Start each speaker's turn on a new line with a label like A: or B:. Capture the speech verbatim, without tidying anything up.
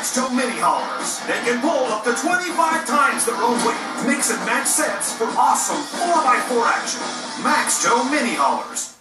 A: Maxtow Mini Haulers. They can pull up to twenty-five times their own weight. Mix and match sets for awesome four by four action. Maxtow Mini Haulers.